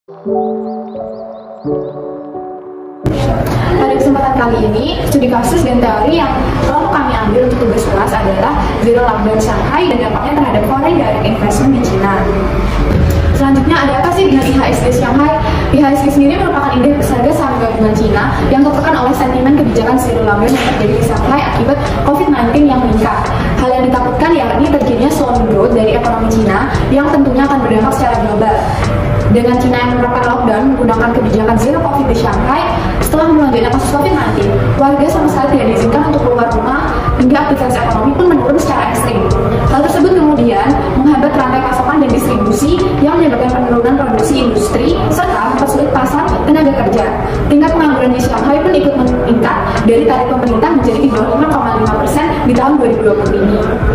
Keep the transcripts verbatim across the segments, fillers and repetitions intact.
Pada kesempatan kali ini, studi kasus dan teori yang kelompok kami ambil untuk tugas kelas adalah Zero Lockdown Shanghai dan dampaknya terhadap foreign direct investment di China. Selanjutnya, ada apa sih dengan I H S G Shanghai? I H S G sendiri merupakan indeks harga saham gabungan China yang tertekan oleh sentimen kebijakan zero lockdown yang terjadi di Shanghai akibat covid sembilan belas yang meningkat. Hal yang ditakutkan yakni terjadinya slowing growth dari ekonomi China yang tentunya akan berdampak secara global. Dengan China yang menerapkan lockdown menggunakan kebijakan zero covid di Shanghai, setelah melanjutnya kasus covid sembilan belas, warga sama sekali tidak diizinkan untuk keluar rumah hingga aktivitas ekonomi pun menurun secara ekstrim. Hal tersebut kemudian menghambat rantai pasokan dan distribusi yang menyebabkan penurunan produksi industri serta mempersulit pasar tenaga kerja. Tingkat pengangguran di Shanghai pun ikut meningkat dari target pemerintah menjadi di bawah lima koma lima persen di tahun dua ribu dua puluh ini.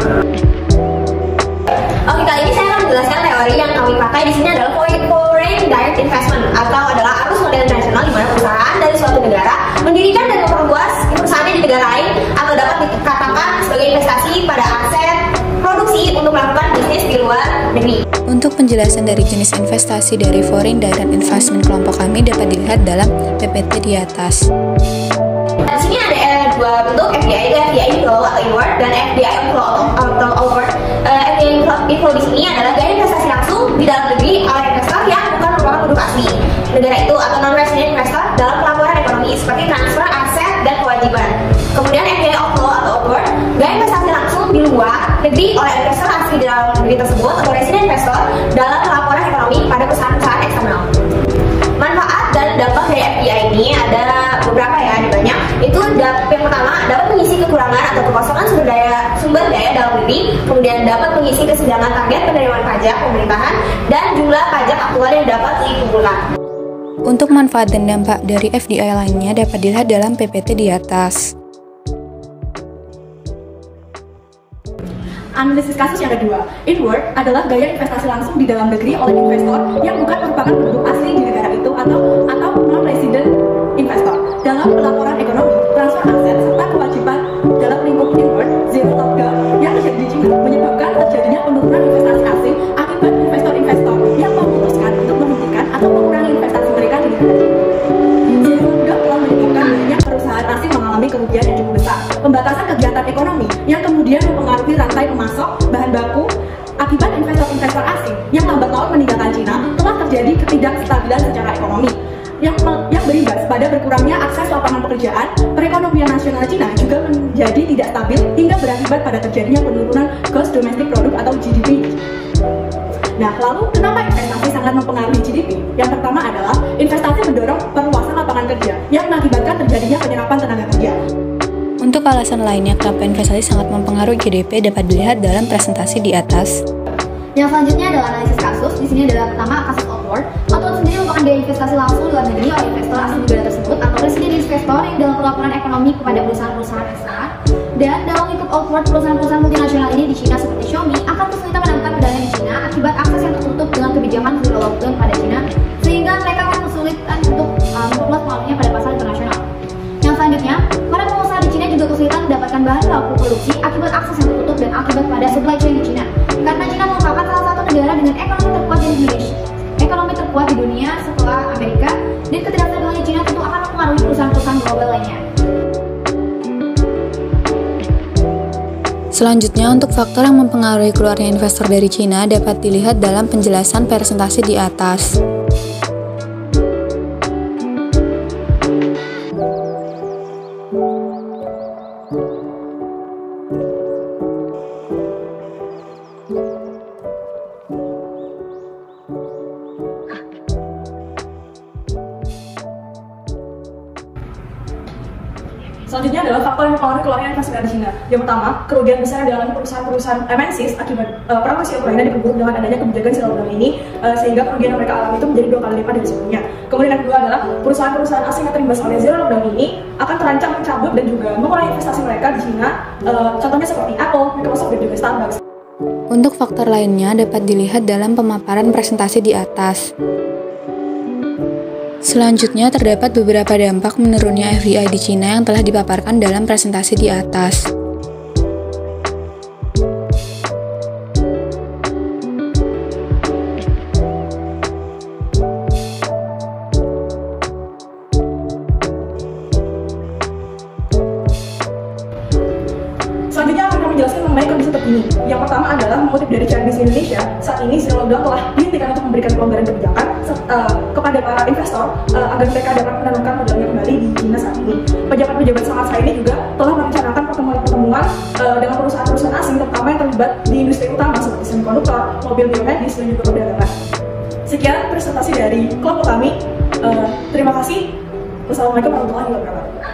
Oke, kali ini saya akan menjelaskan teori yang kami pakai di sini adalah foreign direct investment atau adalah arus modal internasional di mana perusahaan dari suatu negara mendirikan dan memperluas perusahaannya di negara lain atau dapat dikatakan sebagai investasi pada aset produksi untuk melakukan bisnis di luar negeri. Untuk penjelasan dari jenis investasi dari foreign direct investment kelompok kami dapat dilihat dalam P P T di atas. Di sini ada eh, dua bentuk, F D I itu F D I inflow atau inward dan F D I outflow atau outward. Uh, F D I inflow di sini adalah gaya investasi langsung di dalam negeri oleh investor yang bukan merupakan penduduk asli negara itu atau non-resident investor dalam pelaporan ekonomi seperti transfer aset dan kewajiban. Kemudian F D I outflow atau outward, gaya investasi langsung di luar negeri oleh investor asli di dalam negeri tersebut atau resident investor dalam pelaporan ekonomi pada perusahaan-perusahaan eksternal. Manfaat dan dampak dari F D I ini ada beberapa ya, ada banyak. Itu yang pertama dapat mengisi kekurangan atau kekosongan sumber daya sumber daya dalam negeri, kemudian dapat mengisi kesenjangan target penerimaan pajak pemerintahan dan jumlah pajak aktual yang dapat dikumpulkan. Untuk manfaat dan dampak dari F D I lainnya dapat dilihat dalam P P T di atas. Analisis kasus yang kedua, inward adalah gaya investasi langsung di dalam negeri oleh investor yang bukan merupakan penduduk asli di negara itu atau atau non-resident investor dalam pelaporan ekonomi, transfer aset serta kewajiban dalam lingkup inward zero lockdown yang terjadi di China menyebabkan terjadinya penurunan investasi asing akibat investor-investor yang memutuskan untuk menghentikan atau mengurangi investasi mereka di negara China. Zero lockdown telah menyebabkan banyak perusahaan asing mengalami kerugian yang cukup besar. Pembatasan kegiatan ekonomi yang kemudian mempengaruhi rantai pemasok bahan baku akibat investor-investor asing yang lambat laun meninggalkan China telah terjadi ketidakstabilan secara ekonomi yang yang berimbas pada berkurangnya akses lapangan pekerjaan. Perekonomian nasional China juga menjadi tidak stabil hingga berakibat pada terjadinya penurunan gross domestic product atau G D P. Nah, lalu kenapa investasi sangat mempengaruhi G D P? Yang pertama adalah investasi mendorong perluasan lapangan kerja yang mengakibatkan terjadinya penyerapan tenaga kerja. Untuk alasan lainnya kenapa investasi sangat mempengaruhi G D P dapat dilihat dalam presentasi di atas. Yang selanjutnya adalah analisis kasus. Di sini adalah pertama kasus outward. Outward sendiri merupakan gaya investasi langsung di luar negeri oleh investor asli negara tersebut atau resident investor yang dalam pelaporan ekonomi kepada perusahaan-perusahaan eksternal. Dan dalam lingkup outward, perusahaan-perusahaan multinasional ini di China seperti Xiaomi akan kesulitan menangkap modalnya di China akibat akses yang tertutup dengan kebijakan zero lockdown pada China, sehingga mereka akan kesulitan untuk uh, memperluas pengaruhnya pada pasar internasional. Yang selanjutnya, para pengusaha di China juga kesulitan mendapatkan bahan baku produksi akibat akses yang tertutup dan akibat pada supply chain di China. Karena China merupakan salah satu negara dengan ekonomi terkuat di Indonesia, ekonomi terkuat di dunia setelah Amerika, dan ketidakstabilan China tentu akan mempengaruhi perusahaan-perusahaan global lainnya. Selanjutnya, untuk faktor yang mempengaruhi keluarnya investor dari China dapat dilihat dalam penjelasan presentasi di atas. Selanjutnya adalah faktor yang mempengaruhi keluarnya investasi dari China. Yang pertama, kerugian besar yang dialami perusahaan-perusahaan M N Cs akibat uh, perang Rusia Ukraina diperburuk dengan adanya kebijakan zero lockdown ini, uh, sehingga kerugian yang mereka alami itu menjadi dua kali lipat dari sebelumnya. Kemudian yang kedua adalah perusahaan-perusahaan asing yang terimbas oleh zero lockdown ini akan terancam mencabut dan juga mengurangi investasi mereka di China. Uh, contohnya seperti Apple, Microsoft, dan juga Starbucks. Untuk faktor lainnya dapat dilihat dalam pemaparan presentasi di atas. Selanjutnya terdapat beberapa dampak menurunnya F D I di China yang telah dipaparkan dalam presentasi di atas. menjelaskan mengenai kondisi terkini. Yang pertama adalah mengutip dari C N B C Indonesia, saat ini sidang lockdown telah dihentikan untuk memberikan pelonggaran kebijakan uh, kepada para investor uh, agar mereka dapat menanamkan modalnya kembali di China saat ini. Pejabat-pejabat sangat saya ini juga telah merencanakan pertemuan-pertemuan uh, dengan perusahaan-perusahaan asing, terutama yang terlibat di industri utama seperti semikonduktor, mobil biomedis, dan juga perdagangan. Sekian presentasi dari kelompok kami. Uh, terima kasih. Wassalamualaikum warahmatullahi wabarakatuh.